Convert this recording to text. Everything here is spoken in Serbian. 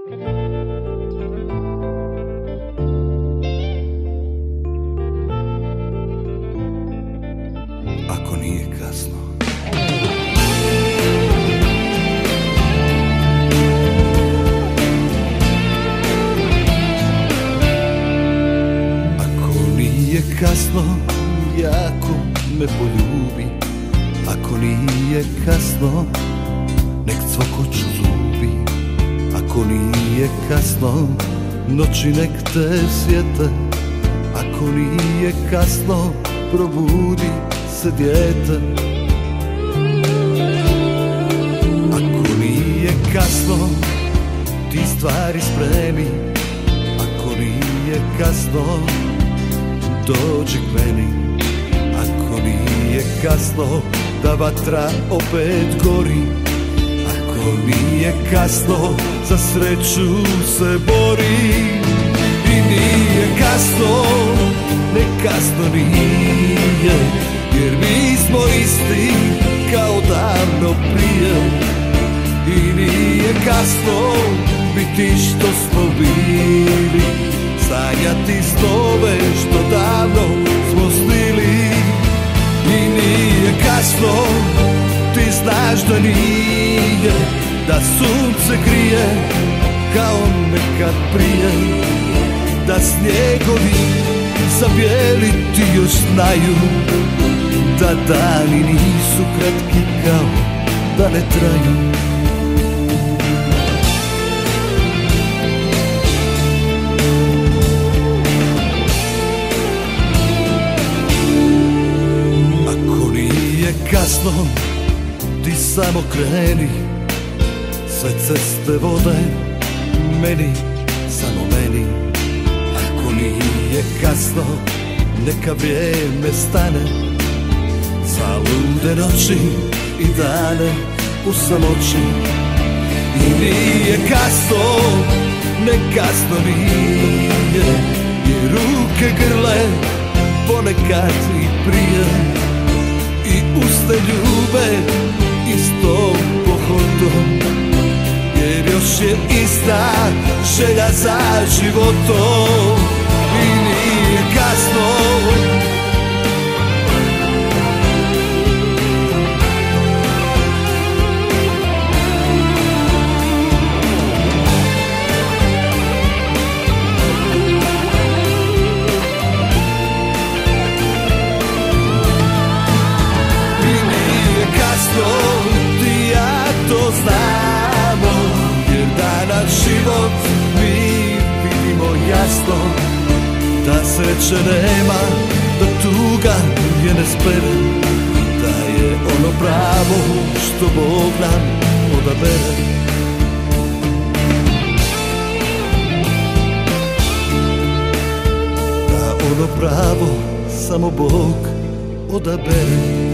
Ako nije kasno. Ako nije kasno, jako me poljubi. Ako nije kasno, nek cvokoću zubi. Ako nije kasno, noći nek te sjete. Ako nije kasno, probudi se dijete. Ako nije kasno, ti stvari spremi. Ako nije kasno, dođi k meni. Ako nije kasno, da vatra opet gori. Ako nije kasno, za sreću se bori. I nije kasno, ne kasno nije, jer mi smo isti kao davno prije. I nije kasno biti što smo bili, sanjati snove što davno smo snili. I nije kasno, ti znaš da nije, da sunce grije kao nekad prije, da snjegovi zabijeliti još znaju, da dani nisu kratki kao da ne traju. Ako nije kasno, ti samo kreni, sve ceste vode meni, samo meni. Ako nije kasno, neka vrijeme stane, zalude noći i dane u samoći. I nije kasno, ne kasno nije, jer ruke grle ponekad i prije. I uste ljube istom pohodom, jer još je ista želja za životom. I nije kasno, ti i ja to znamo, jer danas život mi vidimo jasno, da sreće nema, da tuga je ne spere, da je ono pravo što Bog nam odabere. Da ono pravo samo Bog odabere.